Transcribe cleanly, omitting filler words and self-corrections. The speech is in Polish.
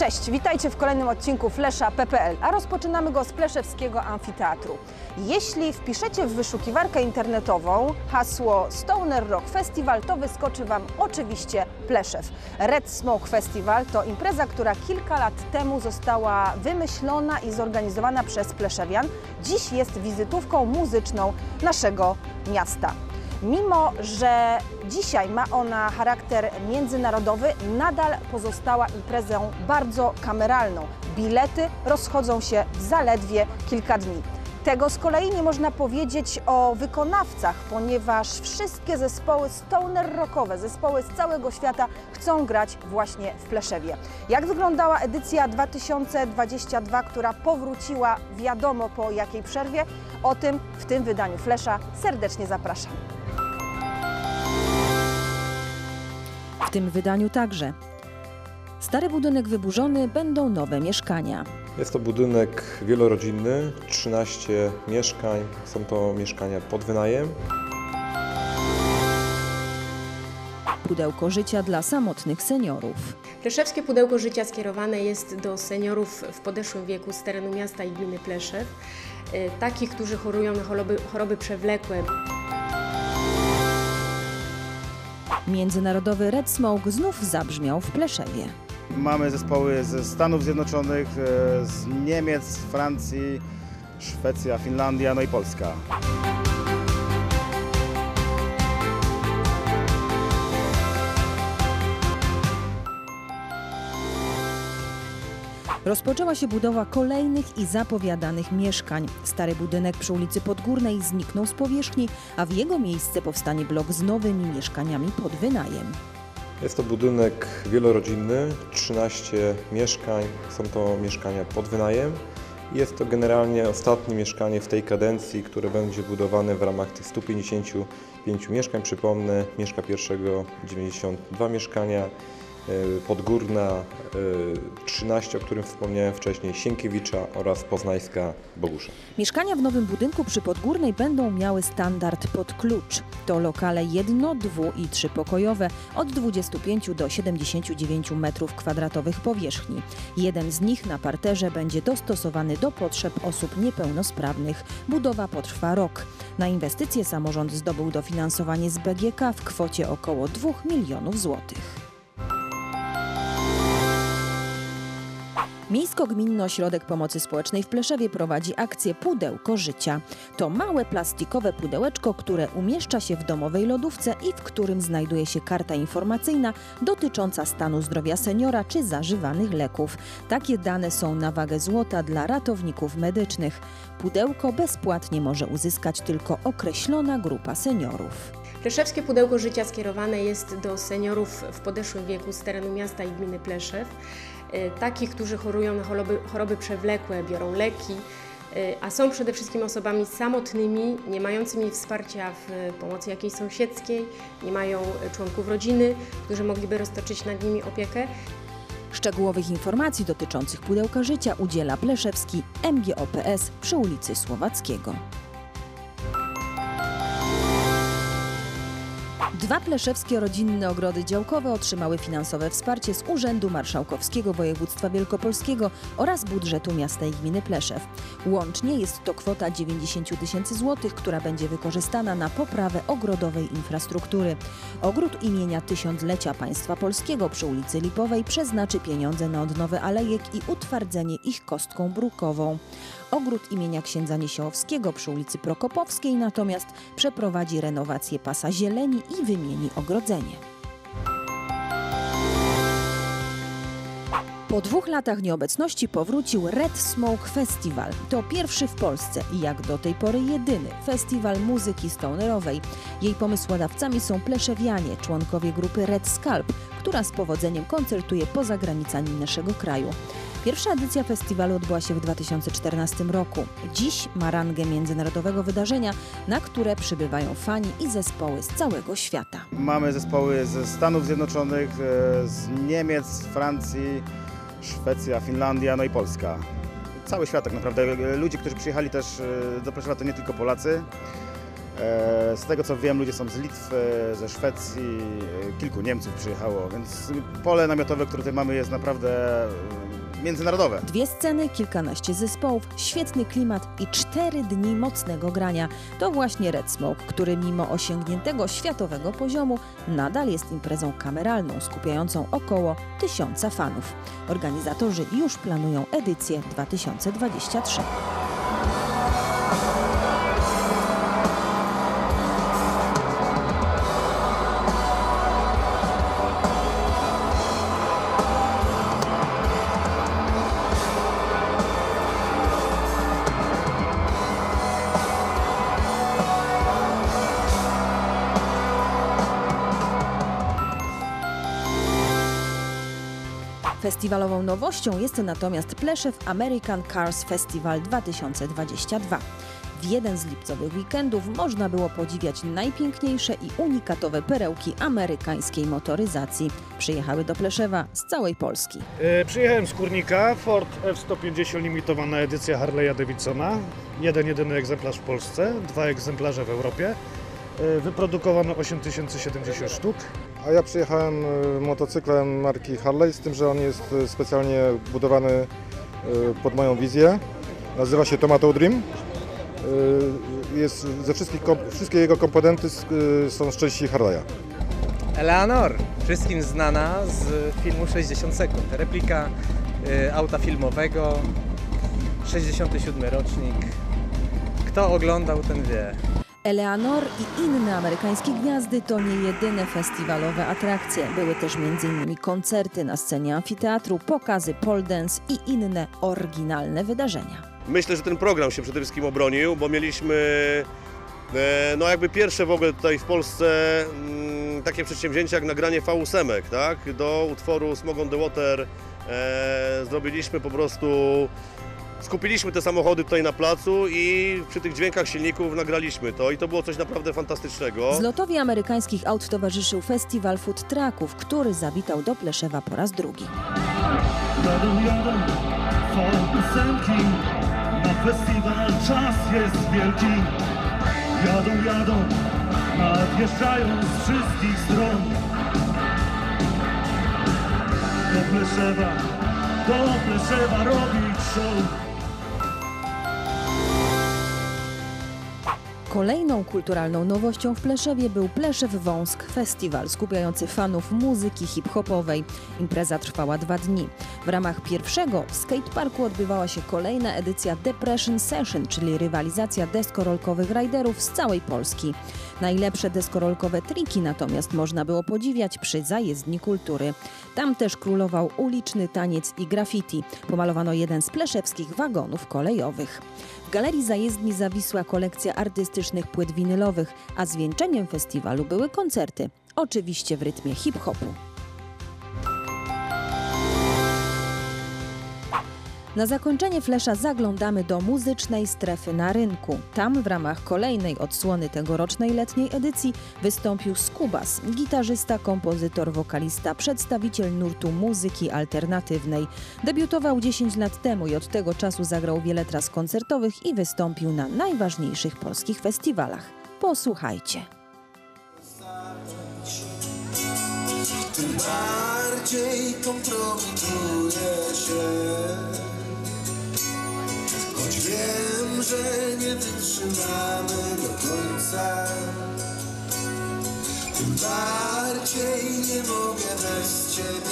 Cześć, witajcie w kolejnym odcinku Flesza.pl, a rozpoczynamy go z Pleszewskiego Amfiteatru. Jeśli wpiszecie w wyszukiwarkę internetową hasło Stoner Rock Festival, to wyskoczy Wam oczywiście Pleszew. Red Smoke Festival to impreza, która kilka lat temu została wymyślona i zorganizowana przez pleszewian. Dziś jest wizytówką muzyczną naszego miasta. Mimo że dzisiaj ma ona charakter międzynarodowy, nadal pozostała imprezą bardzo kameralną. Bilety rozchodzą się w zaledwie kilka dni. Tego z kolei nie można powiedzieć o wykonawcach, ponieważ wszystkie zespoły stoner rockowe, zespoły z całego świata chcą grać właśnie w Pleszewie. Jak wyglądała edycja 2022, która powróciła wiadomo po jakiej przerwie? O tym w tym wydaniu Flesza serdecznie zapraszam. W tym wydaniu także. Stary budynek wyburzony, będą nowe mieszkania. Jest to budynek wielorodzinny, 13 mieszkań, są to mieszkania pod wynajem. Pudełko życia dla samotnych seniorów. Pleszewskie pudełko życia skierowane jest do seniorów w podeszłym wieku z terenu miasta i gminy Pleszew, takich, którzy chorują na choroby przewlekłe. Międzynarodowy Red Smoke znów zabrzmiał w Pleszewie. Mamy zespoły ze Stanów Zjednoczonych, z Niemiec, Francji, Szwecja, Finlandia, no i Polska. Rozpoczęła się budowa kolejnych i zapowiadanych mieszkań. Stary budynek przy ulicy Podgórnej zniknął z powierzchni, a w jego miejsce powstanie blok z nowymi mieszkaniami pod wynajem. Jest to budynek wielorodzinny, 13 mieszkań, są to mieszkania pod wynajem. Jest to generalnie ostatnie mieszkanie w tej kadencji, które będzie budowane w ramach tych 155 mieszkań. Przypomnę, mieszka pierwszego 92 mieszkania, Podgórna 13, o którym wspomniałem wcześniej, Sienkiewicza oraz Poznańska Bogusza. Mieszkania w nowym budynku przy Podgórnej będą miały standard pod klucz. To lokale jedno-, dwu- i trzypokojowe od 25 do 79 m2 powierzchni. Jeden z nich na parterze będzie dostosowany do potrzeb osób niepełnosprawnych. Budowa potrwa rok. Na inwestycje samorząd zdobył dofinansowanie z BGK w kwocie około 2 milionów złotych. Miejsko-Gminny Ośrodek Pomocy Społecznej w Pleszewie prowadzi akcję Pudełko Życia. To małe plastikowe pudełeczko, które umieszcza się w domowej lodówce i w którym znajduje się karta informacyjna dotycząca stanu zdrowia seniora czy zażywanych leków. Takie dane są na wagę złota dla ratowników medycznych. Pudełko bezpłatnie może uzyskać tylko określona grupa seniorów. Pleszewskie pudełko życia skierowane jest do seniorów w podeszłym wieku z terenu miasta i gminy Pleszew, takich, którzy chorują na choroby przewlekłe, biorą leki, a są przede wszystkim osobami samotnymi, nie mającymi wsparcia w pomocy jakiejś sąsiedzkiej, nie mają członków rodziny, którzy mogliby roztoczyć nad nimi opiekę. Szczegółowych informacji dotyczących pudełka życia udziela pleszewski MGOPS przy ulicy Słowackiego. 2 pleszewskie rodzinne ogrody działkowe otrzymały finansowe wsparcie z Urzędu Marszałkowskiego Województwa Wielkopolskiego oraz budżetu miasta i gminy Pleszew. Łącznie jest to kwota 90 000 złotych, która będzie wykorzystana na poprawę ogrodowej infrastruktury. Ogród imienia Tysiąclecia Państwa Polskiego przy ulicy Lipowej przeznaczy pieniądze na odnowę alejek i utwardzenie ich kostką brukową. Ogród imienia księdza Niesiołowskiego przy ulicy Prokopowskiej natomiast przeprowadzi renowację pasa zieleni i wymieni ogrodzenie. Po 2 latach nieobecności powrócił Red Smoke Festival. To pierwszy w Polsce i jak do tej pory jedyny festiwal muzyki stonerowej. Jej pomysłodawcami są pleszewianie, członkowie grupy Red Scalp, która z powodzeniem koncertuje poza granicami naszego kraju. Pierwsza edycja festiwalu odbyła się w 2014 roku. Dziś ma rangę międzynarodowego wydarzenia, na które przybywają fani i zespoły z całego świata. Mamy zespoły ze Stanów Zjednoczonych, z Niemiec, Francji, Szwecja, Finlandia, no i Polska. Cały świat tak naprawdę. Ludzie, którzy przyjechali też do Pleszewa, to nie tylko Polacy. Z tego co wiem, ludzie są z Litwy, ze Szwecji, kilku Niemców przyjechało, więc pole namiotowe, które tutaj mamy, jest naprawdę międzynarodowe. 2 sceny, kilkanaście zespołów, świetny klimat i 4 dni mocnego grania. To właśnie Red Smoke, który mimo osiągniętego światowego poziomu nadal jest imprezą kameralną, skupiającą około 1000 fanów. Organizatorzy już planują edycję 2023. Festiwalową nowością jest natomiast Pleszew American Cars Festival 2022. W jeden z lipcowych weekendów można było podziwiać najpiękniejsze i unikatowe perełki amerykańskiej motoryzacji. Przyjechały do Pleszewa z całej Polski. Przyjechałem z Kurnika, Ford F-150 limitowana edycja Harley'a Davidsona. Jedyny egzemplarz w Polsce, 2 egzemplarze w Europie. Wyprodukowano 8070 sztuk. A ja przyjechałem motocyklem marki Harley, z tym, że on jest specjalnie budowany pod moją wizję. Nazywa się Tomato Dream. Jest wszystkie jego komponenty są z części Harley'a. Eleanor, wszystkim znana z filmu 60 sekund. Replika auta filmowego, 67 rocznik. Kto oglądał, ten wie. Eleanor i inne amerykańskie gwiazdy to nie jedyne festiwalowe atrakcje. Były też m.in. koncerty na scenie amfiteatru, pokazy pole dance i inne oryginalne wydarzenia. Myślę, że ten program się przede wszystkim obronił, bo mieliśmy no jakby pierwsze w ogóle tutaj w Polsce takie przedsięwzięcia jak nagranie V8, tak? Do utworu Smog on the Water zrobiliśmy po prostu, skupiliśmy te samochody tutaj na placu i przy tych dźwiękach silników nagraliśmy to i to było coś naprawdę fantastycznego. Zlotowi amerykańskich aut towarzyszył festiwal food trucków, który zawitał do Pleszewa po raz drugi. Jadą, piosenki, na festiwal czas jest wielki. Jadą, nadjeżdżają z wszystkich stron. Do Pleszewa robić show. Kolejną kulturalną nowością w Pleszewie był Pleszew Wąsk Festiwal, skupiający fanów muzyki hip-hopowej. Impreza trwała 2 dni. W ramach pierwszego w skateparku odbywała się kolejna edycja Depression Session, czyli rywalizacja deskorolkowych rajderów z całej Polski. Najlepsze deskorolkowe triki natomiast można było podziwiać przy Zajezdni Kultury. Tam też królował uliczny taniec i graffiti. Pomalowano jeden z pleszewskich wagonów kolejowych. W Galerii Zajezdni zawisła kolekcja artystycznych płyt winylowych, a zwieńczeniem festiwalu były koncerty, oczywiście w rytmie hip-hopu. Na zakończenie Flesza zaglądamy do muzycznej strefy na rynku. Tam w ramach kolejnej odsłony tegorocznej letniej edycji wystąpił Skubas, gitarzysta, kompozytor, wokalista, przedstawiciel nurtu muzyki alternatywnej. Debiutował 10 lat temu i od tego czasu zagrał wiele tras koncertowych i wystąpił na najważniejszych polskich festiwalach. Posłuchajcie. Tym bardziej kompromituje się. Choć wiem, że nie wytrzymamy do końca, tym bardziej nie mogę bez ciebie